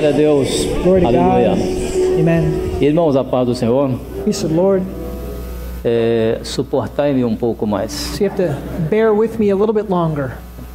Glória a Deus. Glory to Aleluia. God. Amen. Irmãos, a paz do Senhor. Peace of the Lord. Suportai-me um pouco mais. So you have to bear with me a little bit longer.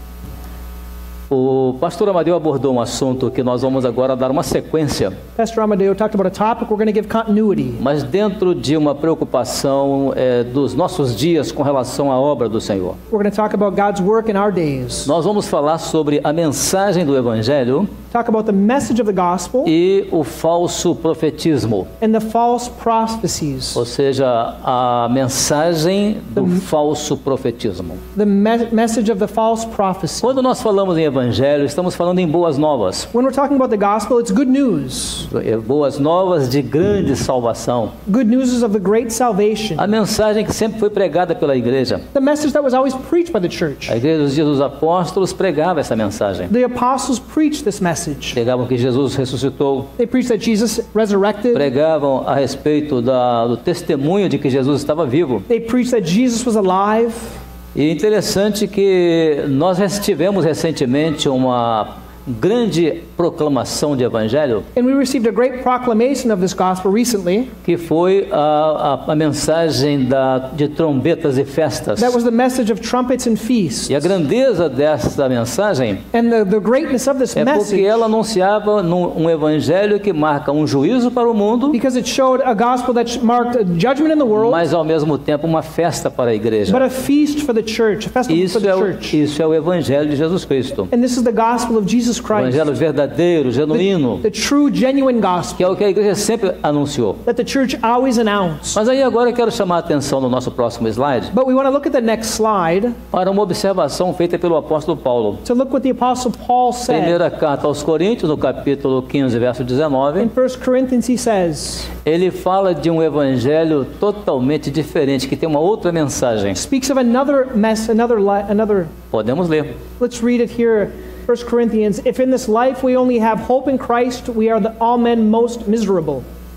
O pastor Amadeu abordou um assunto que nós vamos agora dar uma sequência, Pastor Amadeo talked about a topic we're going to give continuity. mas dentro de uma preocupação dos nossos dias com relação à obra do Senhor. We're going to talk about God's work in our days. Nós vamos falar sobre a mensagem do Evangelho Talk about the message of the gospel e o falso profetismo, and the false prophecies. ou seja, a mensagem do falso profetismo. The message of the false prophecy. Quando nós falamos em Evangelho, estamos falando em boas novas. When we're talking about the gospel, it's good news. Boas novas de grande salvação. Good news of the great salvation. A mensagem que sempre foi pregada pela igreja. The message that was always preached by the church. A igreja dos dias dos apóstolos pregava essa mensagem. The apostles preached this message. Pregavam que Jesus ressuscitou. They preached that Jesus resurrected. Pregavam a respeito do testemunho de que Jesus estava vivo. They preached that Jesus was alive. E é interessante que nós tivemos recentemente uma grande proclamação de evangelho, And we received a great proclamation of this gospel recently. que foi a mensagem de trombetas e festas. That was the message of trumpets and feasts. E a grandeza dessa mensagem And the greatness of this é porque message, ela anunciava um evangelho que marca um juízo para o mundo, because it showed a gospel that marked a judgment in the world, mas ao mesmo tempo uma festa para a igreja. but a feast for the church, a festival for the church. Isso é o evangelho de Jesus Cristo. And this is the gospel of Jesus O Christ, evangelho verdadeiro, genuíno, the true, genuine que gospel é o que a igreja sempre anunciou. that the church always announced. Mas aí agora eu quero chamar a atenção no nosso próximo slide But we want to look at the next slide para uma observação feita pelo apóstolo Paulo. to look what the apostle Paul said. Primeira carta aos Coríntios, no capítulo 15, verso In 19, 1 Corinthians he says, ele fala de um evangelho totalmente diferente, que tem uma outra mensagem. speaks of another Podemos ler. let's read it here. 1 Corinthians, if in this life we only have hope in Christ, we are all men most miserable.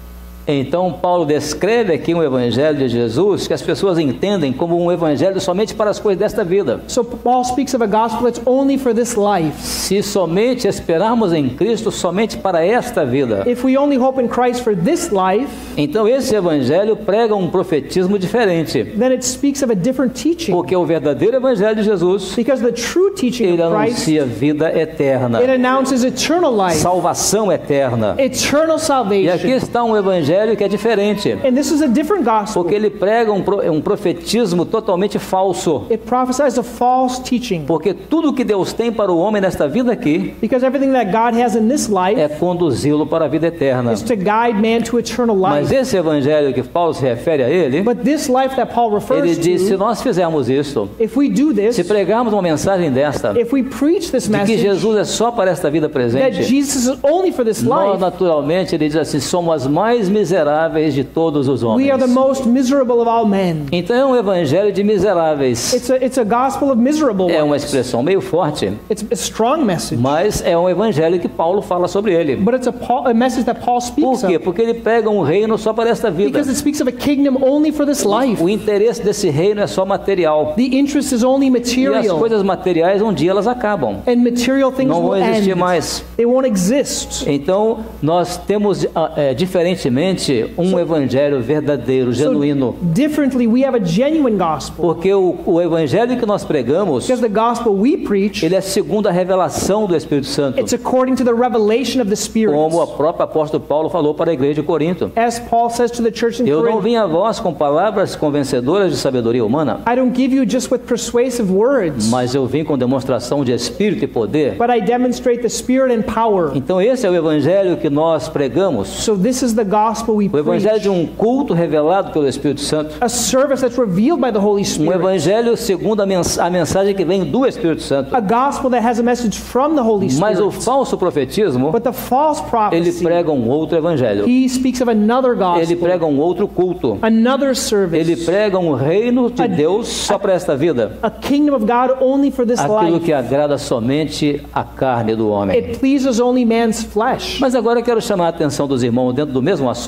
Então Paulo descreve aqui um evangelho de Jesus que as pessoas entendem como um evangelho somente para as coisas desta vida. So Paul speaks of a gospel that's only for this life. Se somente esperarmos em Cristo somente para esta vida, If we only hope in Christ for this life, então esse evangelho prega um profetismo diferente, then it speaks of a different teaching. porque o verdadeiro evangelho de Jesus, Because the true teaching ele of Christ, anuncia vida eterna, it announces eternal life, salvação eterna. eternal E aqui salvation. está um evangelho que é diferente, And this is a different gospel. porque ele prega um profetismo totalmente falso, It prophesies a false teaching. porque tudo que Deus tem para o homem nesta vida aqui Because everything that God has in this life é conduzi-lo para a vida eterna. is to guide man to eternal Mas life. esse evangelho que Paulo se refere a ele, But this life that Paul ele refers diz, se to, nós fizermos isso, if we do se this, pregarmos uma mensagem desta, if we preach this de que message Jesus é só para esta vida that presente, Jesus is only for this nós life, naturalmente, ele diz assim, somos as mais miseráveis de todos os we are the homens. most miserable of all men. Então é um evangelho de miseráveis. It's a gospel of miserable É uma ones. expressão meio forte, It's a strong message, mas é um evangelho que Paulo fala sobre ele. but it's a message that Paul Por speaks quê? of, Porque ele prega um reino só para esta vida. because it speaks of a kingdom only for this life. O interesse desse reino é só material. The interest is only E as material, coisas materiais, um dia elas acabam. and material things Não will vão existir end. mais. They won't exist. Então, nós temos, diferentemente, um evangelho verdadeiro, genuíno. Differently, we have a genuine gospel, Porque o evangelho que nós pregamos, because the gospel we preach, ele é segundo a revelação do Espírito Santo. it's according to the revelation of the Spirit. Como o próprio apóstolo Paulo falou para a igreja de Corinto. As Paul says to the church in Eu não Corinth, vim a vós com palavras convencedoras de sabedoria humana, I don't give you just with persuasive words, mas eu vim com demonstração de espírito e poder. but I demonstrate the Spirit and power. Então esse é o evangelho que nós pregamos. So this is the gospel we O evangelho preach. de um culto revelado pelo Espírito Santo. A service that's revealed by the Holy Um Spirit. evangelho segundo a mensagem que vem do Espírito Santo. A gospel that has a message from the Holy Mas o Spirit. falso profetismo, But the false ele prophecy, prega um outro evangelho. he speaks of another Ele gospel, prega um outro culto. another Ele service, prega um reino de Deus só para esta vida. a kingdom of God only for this Aquilo life. que agrada somente a carne do homem. It pleases only man's flesh. Mas agora eu quero chamar a atenção dos irmãos dentro do mesmo assunto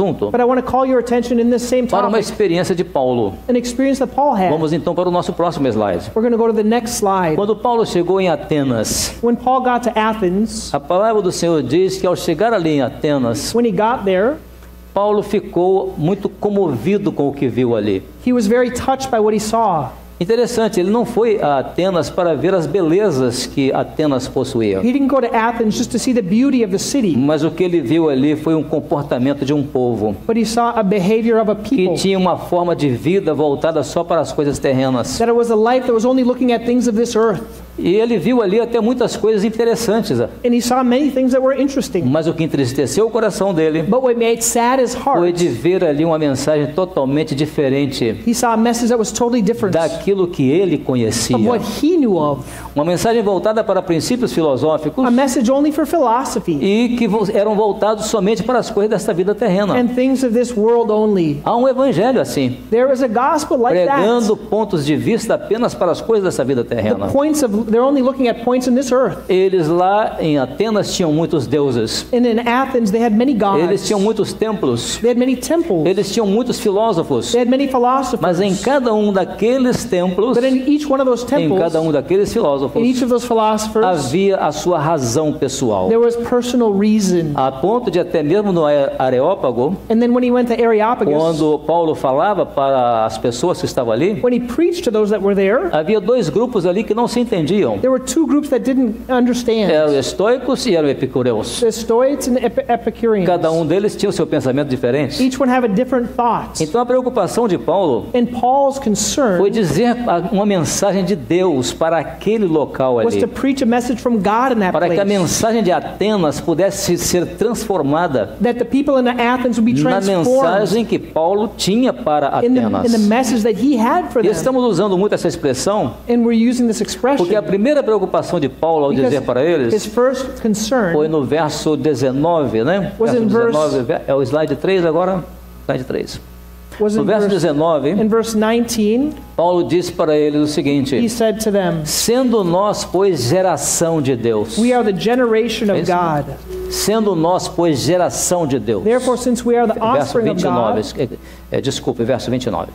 assunto But I want to call your attention in this same para uma topic, experiência de Paulo. an experience that Paul had. Vamos então para o nosso próximo slide. We're going to go to the next slide. Quando Paulo chegou em Atenas, When Paul got to Athens, a palavra do Senhor diz que ao chegar ali em Atenas, when he got there, Paulo ficou muito comovido com o que viu ali. he was very touched by what he saw. Interessante, ele não foi a Atenas para ver as belezas que Atenas possuía. He didn't go to Athens just to see the beauty of the city, Mas o que ele viu ali foi um comportamento de um povo but he saw a behavior of a que people. tinha uma forma de vida voltada só para as coisas terrenas. That it was a life that was only looking at things of this earth. E ele viu ali até muitas coisas interessantes. And he saw many things that were interesting. Mas o que entristeceu o coração dele But what made sad his foi heart, de ver ali uma mensagem totalmente diferente he saw a message that was totally different daquilo que ele conhecia. of what he knew of. Uma mensagem voltada para princípios filosóficos A message only for philosophy e que eram voltados somente para as coisas desta vida terrena. and things of this world only. Há um evangelho assim, There is a gospel like pregando that. pontos de vista apenas para as coisas dessa vida terrena. They're only looking at points in this earth. Eles lá em Atenas tinham muitos deuses. And in Athens they had many Eles gods. tinham muitos templos. They had many temples. Eles tinham muitos filósofos. They had many philosophers. Mas em cada um daqueles templos, But in each one of those em temples, cada um daqueles filósofos, in each of those philosophers, havia a sua razão pessoal. there was personal reason. A ponto de até mesmo no Areópago, And then when he went to Areopagus, quando Paulo falava para as pessoas que estavam ali, when he preached to those that were there, havia dois grupos ali que não se entendiam. there were two groups that didn't understand. Eram estoicos e eram epicureus. The Stoics and Epicureans. Cada um deles tinha o seu pensamento diferente. Each one have a different thought. Então a preocupação de Paulo And Paul's concern foi dizer uma mensagem de Deus para aquele local was ali, to preach a message from God in that para que a place. mensagem de Atenas pudesse ser transformada That the people in Athens would be na transformed mensagem que Paulo tinha para in the Atenas. message that he had for E them. estamos usando muito essa expressão And we're using this expression porque a primeira preocupação de Paulo ao because dizer para his eles first concern foi no verso 19, né? Was Verso in verse- 19, é o slide 3 agora? Slide 3. was No in verso verse, 19, in verse 19, Paulo disse para eles o he seguinte: said to them, sendo nós, pois, geração de Deus. "We are the generation of Isso. God. Sendo nós, pois, geração de Deus. Therefore, since we are the Verso offspring of 29, God." desculpe, verso 29.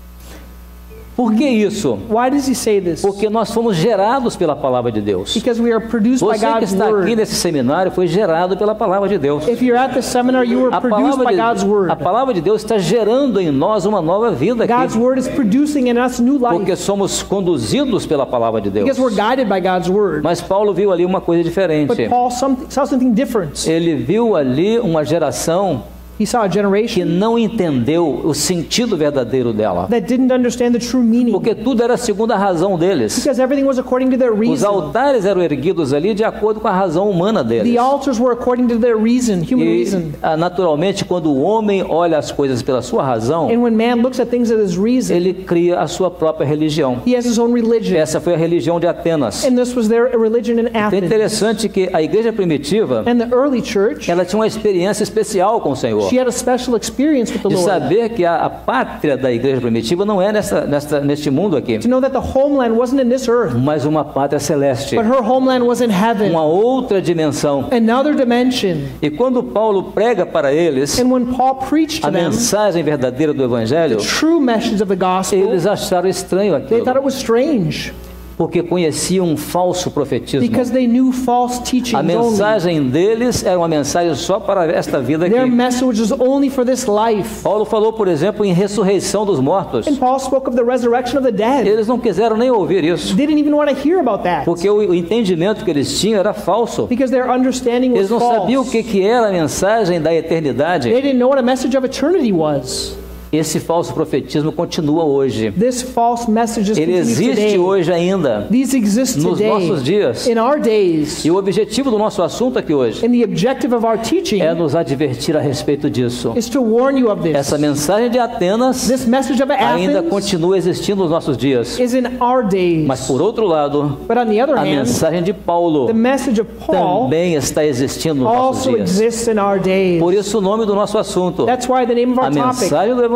Por que isso? Why does he say this? Porque nós fomos gerados pela palavra de Deus. Because we are produced by Você que God's está aqui word. nesse seminário foi gerado pela palavra de Deus. If you're at the seminar, you were A produced by God's word. palavra de Deus está gerando em nós uma nova vida God's aqui. word is producing in us new Porque life somos conduzidos pela palavra de Deus. because we're guided by God's word. Mas Paulo viu ali uma coisa diferente. But Paul saw something different. Ele viu ali uma geração He saw a que generation não entendeu o sentido verdadeiro dela. that didn't understand the true meaning Porque tudo era segundo a razão deles. because everything was according to their Os reason. altares eram erguidos ali de acordo com a razão humana deles. The altars were according to their reason, human E, reason. naturalmente, quando o homem olha as coisas pela sua razão, And when man looks at things at his reason, ele cria a sua própria religião. he has his own religion. Essa foi a religião de Atenas. And this was their religion in É Athens. interessante que a igreja primitiva, And the early church, ela tinha uma experiência especial com o Senhor. she had a special experience with the De Lord. saber que a pátria da igreja primitiva não é neste mundo aqui, To know that the homeland wasn't in this earth, mas uma pátria celeste, but her homeland was in heaven, uma outra dimensão. another dimension. E quando Paulo prega para eles And when Paul preached a to them mensagem verdadeira do Evangelho, the true message of the gospel, eles acharam estranho they thought aquilo, it was strange porque conheciam um falso profetismo. because they knew false teachings A only. mensagem deles era uma mensagem só para esta vida Their aqui. message was only for this life. Paulo falou, por exemplo, em ressurreição dos mortos. And Paul spoke of the resurrection of the dead. Eles não quiseram nem ouvir isso, They didn't even want to hear about that porque o entendimento que eles tinham era falso. because their understanding was Eles não sabiam o false. que era a mensagem da eternidade. They didn't know what a message of eternity was. Esse falso profetismo continua hoje. This false message is Ele continued existe today. hoje ainda, These exist nos today nossos dias. in our days. E o objetivo do nosso assunto aqui hoje And the objective of our teaching é nos advertir a respeito disso. is to warn you of this. Essa mensagem de Atenas This message of ainda Athens continua existindo nos nossos dias. is in our days. Mas por outro lado, But on the other a hand, mensagem de Paulo the message of Paul também está existindo nos nossos also dias. exists in our days. Por isso o nome do nosso assunto, That's why the name of a our topic mensagem do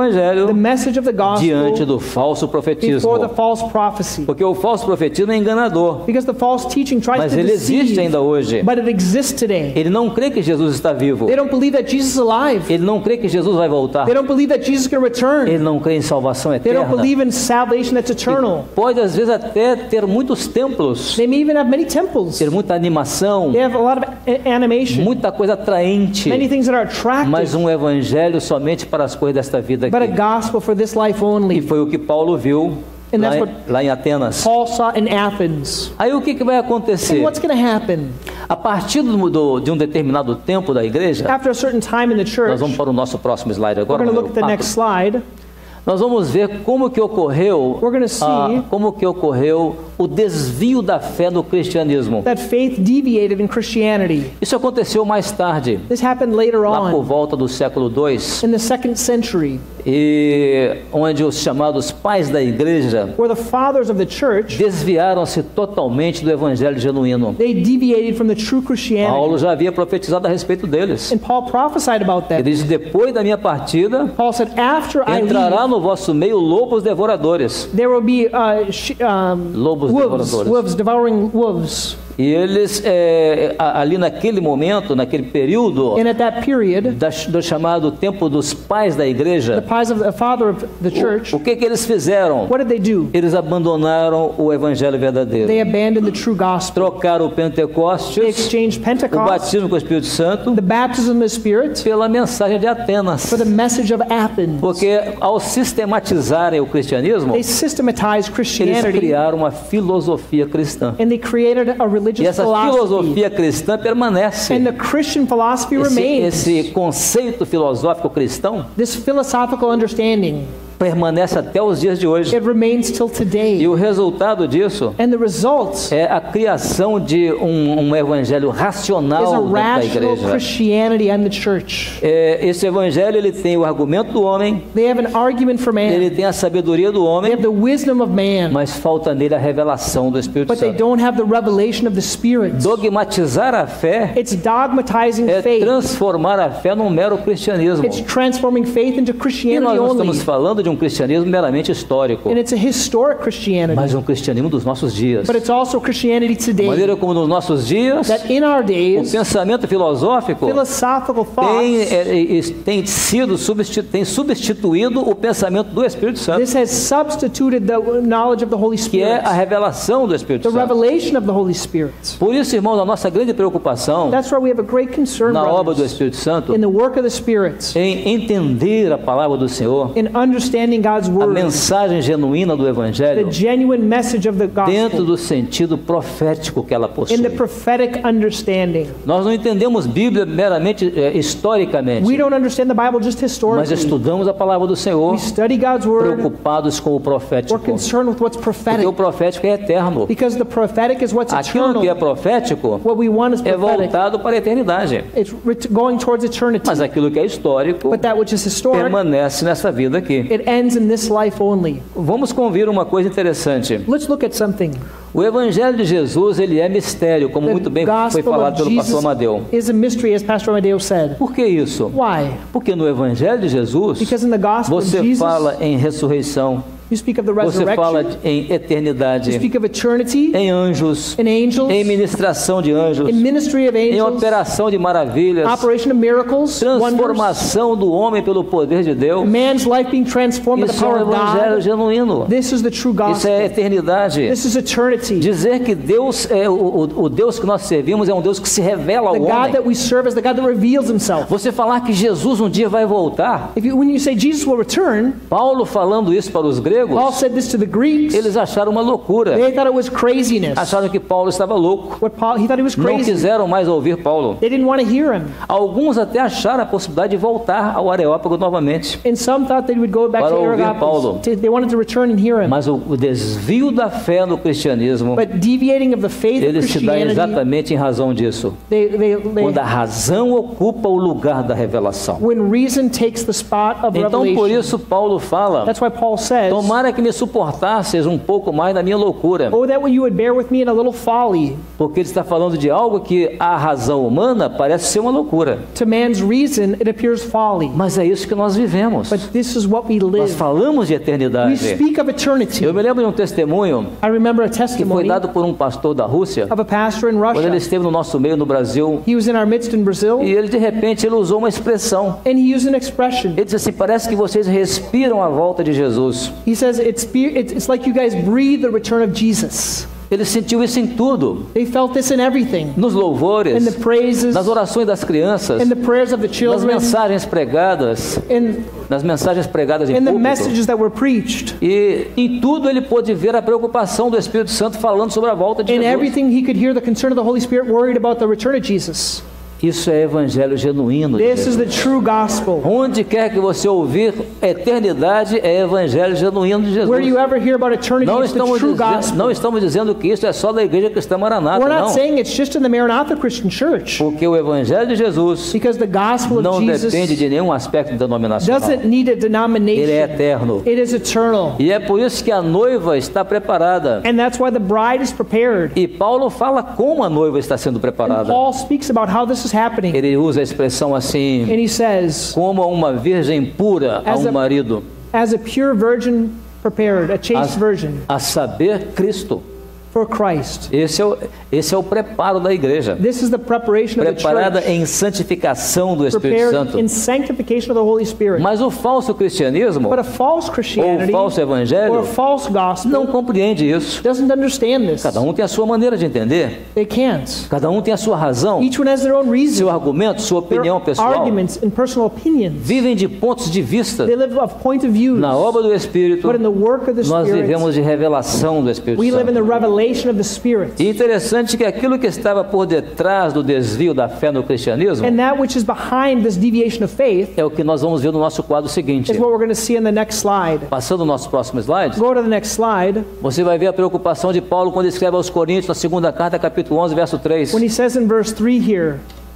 evangelho the message of the diante gospel do falso profetismo. before the false prophecy. Porque o falso profetismo é enganador, Because the false teaching tries mas to ele existe deceive, ainda hoje. but it exists today. Ele não crê que Jesus está vivo. They don't believe that Jesus is alive. Ele não crê que Jesus vai voltar. They don't believe that Jesus can return. Ele não crê em salvação They don't eterna. believe in salvation that's eternal. Pode às vezes até ter muitos templos, They may even have many temples. ter muita animação, They have a lot of animation, muita coisa atraente, many things that are mas attractive, evangelho somente para as coisas desta vida but a aqui. gospel for this life E only. foi o que Paulo viu And lá, that's what lá em Atenas. Paul saw in Athens. Aí o que vai And acontecer? what's going to happen? A partir de um determinado tempo da igreja, After a certain time in the church, nós vamos para o nosso próximo slide we're agora, going to número look at the 4. next slide. Nós vamos ver como que ocorreu, We're gonna see como que ocorreu o desvio da fé no cristianismo. That faith deviated in Christianity. Isso aconteceu mais tarde, This happened later lá por on volta do século II, in the 2nd century, e onde os chamados pais da igreja where the fathers of the church, desviaram-se totalmente do evangelho genuíno. they deviated from the true Christianity. Paulo já havia profetizado a respeito deles. And Paul prophesied about that. Ele diz: depois da minha partida, Paul said, after I entrará leave, no vosso meio lobos devoradores. there will be Lobos devoradores. wolves devouring wolves. E eles, ali naquele momento, naquele período, And at that period, do chamado tempo dos pais da the igreja, father of the church, o que eles fizeram? what did they do? Eles abandonaram o evangelho verdadeiro. They abandoned the true gospel. Trocaram o They Pentecostes, exchanged o Pentecost, batismo com o Espírito Santo, the baptism of the Spirit, pela mensagem de Atenas. for the message of Athens. Porque ao sistematizarem o cristianismo, They systematized eles Christianity, criaram uma filosofia cristã. and they created a E religious essa philosophy. filosofia cristã permanece. And the Christian philosophy remains. Esse conceito filosófico cristão This philosophical understanding, permanece até os dias de hoje. it remains till E today. o resultado disso And the result é a criação de um evangelho is a racional dentro da rational igreja. Christianity and the church. Esse evangelho ele tem o argumento do homem, They have an argument for ele man. tem a sabedoria do They homem, have the wisdom of man, mas falta nele a revelação do Espírito but they Santo. don't have the revelation of the Spirit. Dogmatizar a fé It's dogmatizing é faith. transformar a fé num mero cristianismo. It's transforming faith into E Christianity nós não only. estamos falando de um cristianismo meramente histórico, And it's a historic Christianity. mas um cristianismo dos nossos dias. But it's also Christianity De today. maneira como nos nossos dias, That in our o days, pensamento filosófico philosophical tem, thoughts, tem substituído o pensamento do Espírito Santo, this has substituted the knowledge of the Holy que é Spirit, a revelação do Espírito the Santo. revelation of the Holy Spirit. Por isso, irmãos, a nossa grande preocupação That's why we have a great concern, na obra do brothers, Espírito Santo in the work of the Spirit, em entender a palavra do Senhor, in understanding God's a Word, mensagem genuína do the Evangelho, genuine message of the dentro gospel, do sentido profético que ela possui. in the prophetic understanding. Nós não entendemos Bíblia meramente historicamente, We don't understand the Bible just mas historically. estudamos a palavra do Senhor, We study God's Word. preocupados com o profético, We're concerned with what's porque prophetic, o profético é eterno. because the prophetic is what's Aquilo que é eternal. profético What we want is é prophetic. voltado para a eternidade, It's going towards eternity. mas aquilo que é histórico But that which is historic, permanece nessa vida aqui. it ends in this life only. Vamos convir uma coisa interessante. Let's look at something. O Evangelho de Jesus, ele é mistério, como The muito bem foi gospel falado of pelo pastor Jesus Amadeu. is a mystery, as Pastor Amadeo said. Por que isso? Why? Porque no Evangelho de Jesus, Because in the gospel of você Jesus, fala em ressurreição, you speak of the você fala resurrection, em you eternidade, speak of eternity, em anjos, in angels, em ministração de anjos, in ministry of em angels, operação de maravilhas, operation of miracles, wonders, transformação do homem pelo poder de Deus. man's life being transformed by the Isso é power o of Evangelho God. genuíno. This is the true Isso gospel. é eternidade. This is eternity. Dizer que Deus é o Deus que nós servimos é um Deus que se revela ao The God homem. that we serve is the God that reveals himself. Você falar que Jesus um dia vai voltar, When you say Jesus will return, Paulo falando isso para os gregos, Paul said this to the Greeks. eles acharam uma loucura. They thought it was craziness. Acharam que Paulo estava louco. He thought he was Não crazy. quiseram mais ouvir Paulo. They didn't want to hear him. Alguns até acharam a possibilidade de voltar ao Areópago novamente. And some thought they would go back Para to ouvir Areopagus. Paulo. They wanted to return and hear him. Mas o desvio da fé no cristianismo, But deviating of the faith of ele se dá Christianity, exatamente em razão disso. Quando a razão ocupa o lugar da revelação. when reason takes the spot of Então, por revelation. isso, Paulo fala: That's why Paul says, Tomara que me suportasseis um pouco mais na minha loucura. Oh, that you would bear with me in a little folly. Porque ele está falando de algo que a razão humana parece ser uma loucura. To man's reason, it appears folly. Mas é isso que nós vivemos. But this is what we Nós live. falamos de We eternidade. speak of eternity. Eu me lembro de um testemunho I remember a que foi testimony dado por um pastor da Rússia, of a pastor in quando ele Russia. esteve no nosso meio no Brasil, He was in our midst in Brazil, e ele de repente ele usou uma expressão. and he used an expression. Ele disse assim: parece que vocês respiram a volta de Jesus. He says, it's like you guys breathe the return of Jesus. Ele sentiu isso em tudo, They felt this in everything. nos In louvores, the praises, nas orações das crianças, in the prayers of the nas children, mensagens pregadas, in nas mensagens pregadas em the púlpito. messages that were preached. E em tudo ele pôde ver a preocupação do Espírito Santo falando sobre a volta de In Jesus. everything, he could hear the concern of the Holy Spirit worried about the return of Jesus. Isso é evangelho genuíno. de This is Jesus. the true gospel. Onde quer que você ouvir eternidade, é evangelho genuíno de Jesus. Where you ever hear about eternity, Não it's the estamos, true não gospel. estamos dizendo que isso é só da Igreja Cristã Maranata, We're not não. saying it's just in the Maranatha Christian Church, Porque o evangelho de Jesus because the gospel of não Jesus depende de nenhum aspecto denominacional. doesn't need a Ele é denomination. eterno. It is eternal. E é por isso que a noiva está preparada. And that's why the bride is prepared. E Paulo fala como a noiva está sendo And preparada. Paul speaks about how this is happening. Ele usa a expressão assim: And he says, como uma virgem pura a As um a- marido, as a pure virgin prepared, a chaste virgin a saber, Cristo. for Christ. Esse é o preparo da igreja. This is the preparation of the Preparada church, em santificação do Espírito prepared Santo. in sanctification of the Holy Spirit. Mas o falso cristianismo, But a false ou o Christianity falso or a evangelho, false gospel não compreende isso. doesn't understand this. Cada um tem a sua maneira de entender. They can't. Cada um tem a sua razão, Each one has their own seu reason, argumento, sua their opinião pessoal. arguments and personal opinions. Vivem de pontos de vista. They live of point of views. Na obra do Espírito, But in the work of the nós Spirit, vivemos de revelação do Espírito we live in the Santo. revelation of the Spirit. E interessante que aquilo que estava por detrás do desvio da fé no cristianismo And that which is behind this deviation of faith é o que nós vamos ver no nosso quadro seguinte. is what we're going to see in the next slide. Passando o nosso próximo slide, Go to the next slide. você vai ver a preocupação de Paulo quando ele escreve aos Coríntios, na segunda carta, capítulo 11, verso 3. When he says in verse 3 here,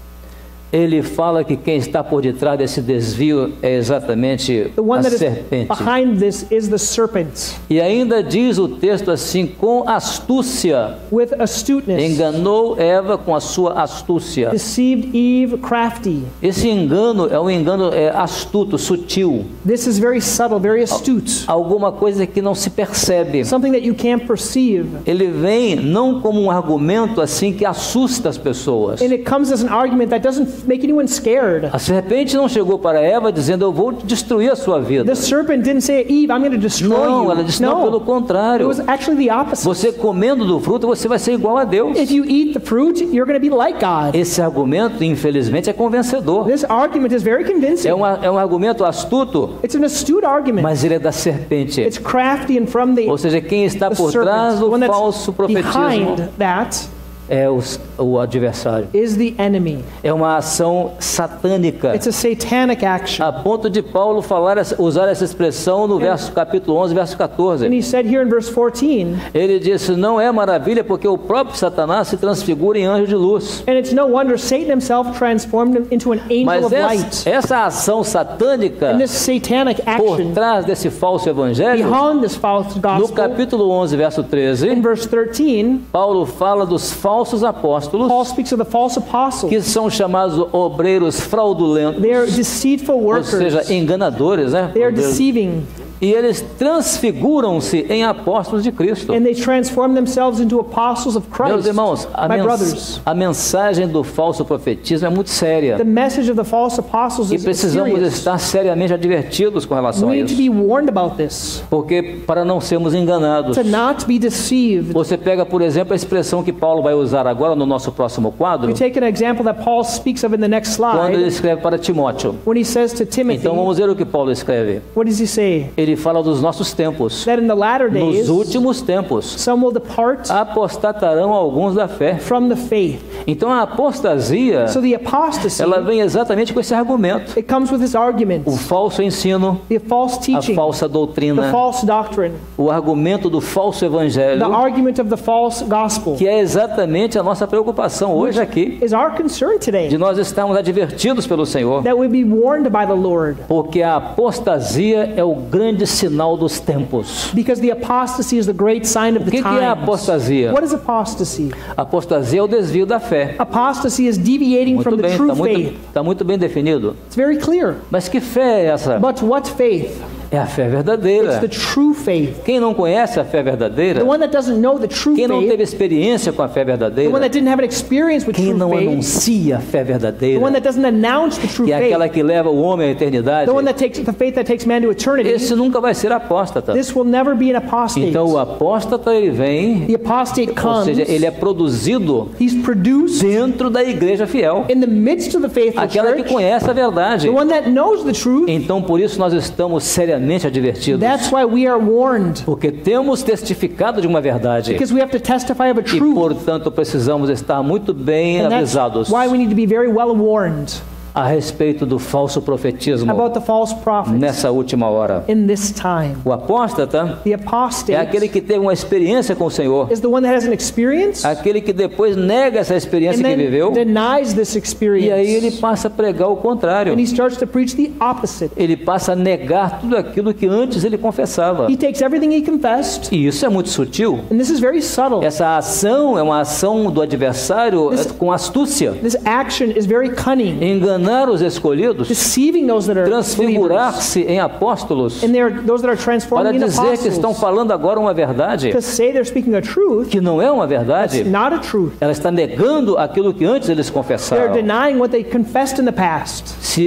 Ele fala que quem está por detrás desse desvio é exatamente the one a that is serpente. behind this is the serpent. E ainda diz o texto assim: com astúcia With astuteness, enganou Eva com a sua astúcia. deceived Eve crafty. Esse engano é um engano astuto, sutil, This is very subtle, very astute. alguma coisa que não se percebe. Something that you can't perceive. Ele vem não como um argumento assim que assusta as pessoas. And it comes as an argument that doesn't make anyone scared. A serpente não chegou para Eva dizendo: eu vou destruir a sua vida. The serpent didn't say, Eve, I'm going to destroy Não, you. ela disse: não, pelo It contrário. was actually the opposite. Você comendo do fruto, você vai ser igual a Deus. If you eat the fruit, you're going to be like God. Esse argumento, infelizmente, é convencedor. This argument is very convincing. É um argumento astuto, It's an astute argument. mas ele é da serpente. It's crafty and from the Ou seja, quem está the por serpent. trás The do one falso that's profetismo behind that é o adversário. is the enemy. É uma ação satânica. It's a satanic action. A ponto de Paulo usar essa expressão no capítulo 11, verso 14. And he said here in verse 14, Ele disse: não é maravilha porque o próprio Satanás se transfigura em anjo de luz. and it's no wonder Satan himself transformed him into an angel Mas of light. essa ação satânica And this satanic por action trás desse falso evangelho, behind this false no gospel, capítulo 11, verso in 13, verse 13, Paulo fala dos falsos apóstolos, Paul speaks of the false apostles. que são chamados obreiros fraudulentos, They are deceitful ou seja, workers. enganadores, né? They are deceiving. E eles transfiguram-se em apóstolos de Cristo. And they transform themselves into apostles of Meus Christ. irmãos, My brothers, a mensagem do falso profetismo é muito séria. the message of the false apostles E is precisamos serious. estar seriamente advertidos com relação We a need to isso. be warned about this, Porque para não sermos enganados. to not be deceived. Você pega, por exemplo, a expressão que Paulo vai usar agora no nosso próximo quadro, We take an example that Paul speaks of in the next quando ele slide, escreve para Timóteo. when he says to Timothy, Então vamos ver o que Paulo escreve. what does he say? Ele fala dos nossos tempos. That in the latter days, Nos últimos tempos, some will depart apostatarão alguns da fé. from the faith. Então a apostasia, So the apostasy, ela vem exatamente com esse argumento. it comes with this argument, O falso ensino, the false a teaching, falsa the doutrina, false doctrine, o argumento do falso the evangelho, argument of the false gospel, que é exatamente a nossa preocupação hoje aqui, is our concern today, de nós estarmos advertidos pelo Senhor, that we be warned by the Lord. porque a apostasia é o grande grande sinal dos tempos. Because the apostasy is the great sign of O the que é a times. apostasia? What is apostasy? A apostasia é o desvio da fé. Apostasy is deviating Muito from the bem, true faith. está muito bem definido. It's very clear. Mas que fé é essa? But what faith? É a fé It's verdadeira. the true faith. Quem não conhece a fé verdadeira, The one that doesn't know the true quem não faith, teve experiência com a fé the one verdadeira, that didn't have an experience with quem true não faith, anuncia a fé the one verdadeira, that doesn't announce the true que é aquela faith, que leva o homem à eternidade, the one that takes the faith that takes man to eternity, esse nunca vai ser apóstata. this will never be an apostate. Então o apóstata ele vem, The apostate ou comes, seja, ele é produzido he's produced dentro da igreja fiel, in the midst of the faithful aquela que church, conhece a verdade. the one that knows the truth. Então por isso nós estamos seriamente advertidos, That's why we are warned, porque temos testificado de uma verdade because we have to testify of a e truth. portanto precisamos estar muito bem And that's avisados why we need to be very well warned a respeito do falso profetismo about the false prophets nessa última hora. in this time. O apóstata The é apostate aquele que teve uma experiência com o Senhor, is the one that has an experience aquele que depois nega essa experiência and que then viveu, denies this e aí ele experience. passa a pregar o contrário. And he starts to preach the opposite. Ele passa a negar tudo aquilo que antes ele confessava. He takes everything he confessed, E isso é muito sutil. and this is very subtle. Essa ação é uma ação do adversário com astúcia. This action is very cunning, Enganar os escolhidos, deceiving those that are believers. transfigurar-se em apóstolos, And those that are para transforming in dizer que estão apostles. falando agora uma verdade To say they're speaking a truth, que não é uma it's verdade. not a truth. Ela está negando aquilo que antes eles They're confessaram. denying what they confessed in the past. Se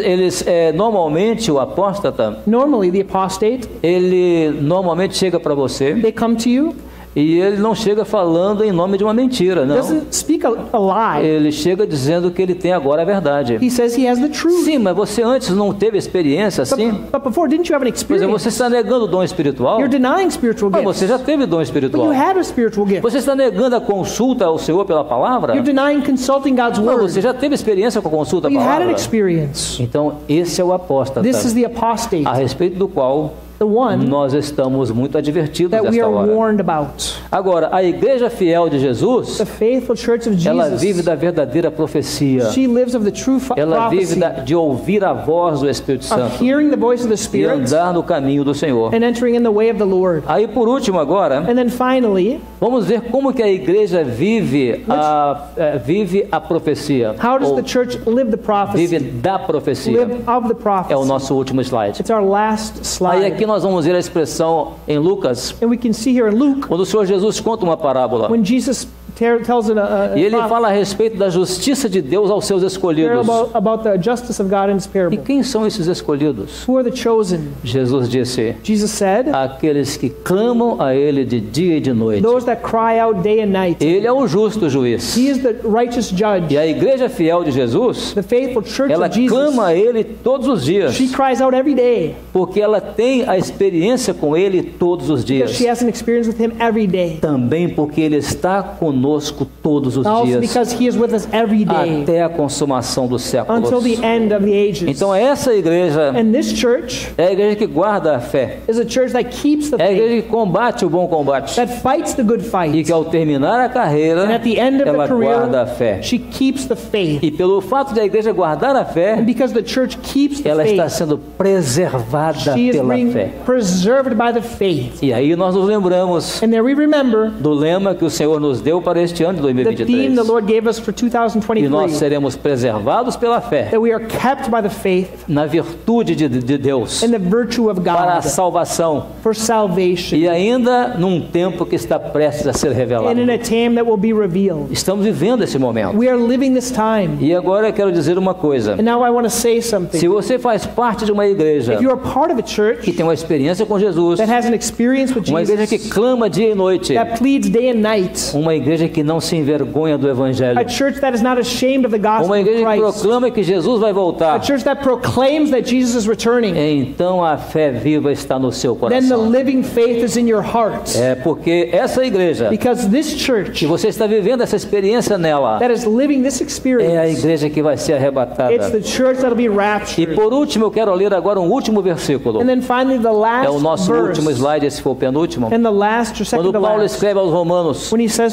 normalmente o apóstata, Normally, the apostate, ele normalmente chega para você they come to you, e ele não chega falando em nome de uma mentira, não. doesn't speak a lie. Ele chega dizendo que ele tem agora a verdade. He says he has the truth. Sim, mas você antes não teve experiência assim? But before, didn't you have an Por exemplo, experience? você está negando o dom espiritual? You're denying spiritual Mas gifts. você já teve dom But espiritual. you had a spiritual gift. Você está negando a consulta ao Senhor pela palavra? You're denying consulting God's Mas você word. já teve experiência com a consulta à You had an palavra? experience. Então, esse é o apóstata, This is the apostate, a respeito do qual the one nós estamos muito advertidos that we nesta are hora. warned about. Agora, a igreja fiel de Jesus, The faithful church of ela vive Jesus, da verdadeira profecia. she lives of the true Ela vive prophecy, de ouvir a voz do Espírito of Santo hearing the voice of the e Spirit andar no caminho do Senhor. and entering in the way of the Lord. Aí, por último, agora, And then finally, vamos ver como que a igreja vive a profecia. how does Ou the church live the vive prophecy? da profecia. Live of the É o prophecy. nosso último slide. It's our last Aí slide. aqui nós vamos ver a expressão em Lucas, And we can see here in Luke, quando o Senhor Jesus conta uma parábola. when Jesus tells E ele fala a respeito da justiça de Deus aos seus escolhidos. about the justice of God in this E parable. quem são esses escolhidos? Who are the chosen? Jesus disse: Jesus said, aqueles que clamam a Ele de dia e de noite. those that cry out day and night. Ele é o justo juiz. He is the righteous judge. E a igreja fiel de Jesus, The faithful church ela of Jesus, clama a Ele todos os dias, she cries out every day porque ela tem a experiência com Ele todos os because dias. she has an experience with him every day. Também porque Ele está conosco todos os Also dias, because he is with us every day até a consumação dos séculos. until the end of the ages. Então essa igreja And this church é a igreja que guarda a fé, is a church that keeps the é a faith, igreja que combate o bom combate, that fights the good e fight. que ao terminar a carreira, And at the end of ela the guarda a career, fé. she keeps the faith. E pelo fato de a igreja guardar a fé, And because the church keeps the ela está faith, sendo preservada she is pela being fé. preserved by the faith. E aí nós nos lembramos And there we remember do lema que o Senhor nos deu para este ano de the theme 2023. the Lord gave us for E nós 2023, seremos preservados pela fé, that we are kept by the faith na virtude de Deus, and the virtue of para a God salvação, for salvation, e ainda num tempo que está prestes a ser revelado. and in a time that will be revealed. Estamos vivendo esse momento. We are living this time. E agora eu quero dizer uma coisa. And now I want to say something. Se você faz parte de uma igreja If you are part of a que church tem uma experiência com Jesus, that has an experience with uma igreja que Jesus, clama dia e noite, that pleads day and night, uma igreja que não se envergonha do Evangelho, a church that is not ashamed of the gospel uma of igreja que Christ, proclama que Jesus vai a voltar, church that proclaims that Jesus is returning, então a fé viva está no seu then the coração. living faith is in your heart. É porque essa igreja, Because this church que você está vivendo essa experiência nela, that is living this é a experience, igreja que vai ser it's arrebatada. the church that will be E raptured. por último, eu quero ler agora um último versículo. And then finally the É o last nosso último verse, slide, esse foi o penúltimo. and the last or second Quando to Paulo last, escreve aos Romanos, when he says to the ele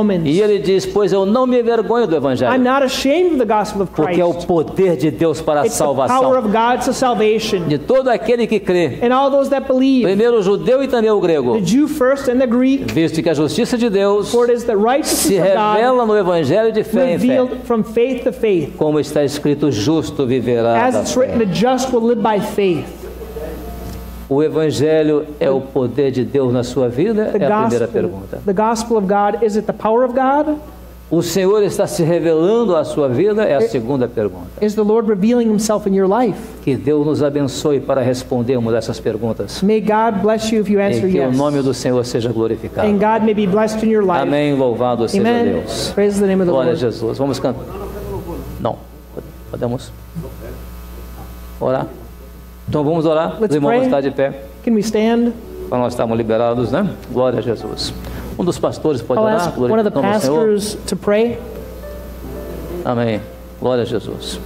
Romans. E ele diz, pois eu não me envergonho do I'm Evangelho, not ashamed of the gospel of porque é o Christ. poder de Deus para a It's the power salvação of God to salvation. de todo aquele que crê, And all those that believe, primeiro o judeu e também o grego, the Jew first and the Greek, visto que a justiça de Deus for it is the se righteousness of God revela no Evangelho de fé em fé, revealed from faith to faith. como está escrito, justo viverá As da it's written, fé. the just will live by faith. O Evangelho é o poder de Deus na sua vida? The É a primeira gospel, pergunta. the gospel of God, is it the power of God? O Senhor está se revelando à sua vida? É a segunda pergunta. Is the Lord revealing himself in your life? Que Deus nos abençoe para respondermos essas perguntas. May God bless you if you E answer que o yes. nome do Senhor seja glorificado. And God may be blessed in your life. Amém. Louvado seja Amen. Deus. Praise the name of the Glória a Lord. Jesus. Vamos cantar. Não. Podemos orar? Então vamos orar. Os Let's irmãos pray. vão estar de pé. Can we stand? Para nós estarmos liberados, né? Glória a Jesus. Um dos pastores pode I'll orar. ask one of the Glorificamos o Senhor. pastors to pray. Amém. Glória a Jesus.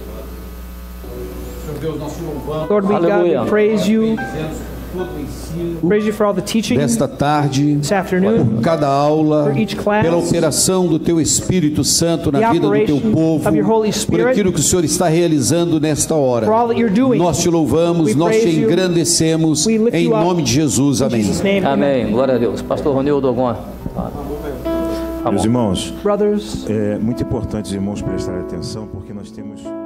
Lord, we God, Aleluia. we praise you. Praise you for all the teaching Desta tarde, this afternoon, por cada aula, for each class, pela operação do Teu Espírito Santo na the vida do Teu operation povo, of your Holy por Spirit, aquilo que o Senhor está realizando nesta hora. for all that you're doing. Nós Te louvamos, We nós Te praise you. engrandecemos, We lift em you up. nome de Jesus. In Amém. Jesus' name, amen. Amém. Glória a Deus. Pastor Ronildo, alguma? Tá Meus bom. irmãos, Brothers, é muito importante os irmãos prestarem atenção, porque nós temos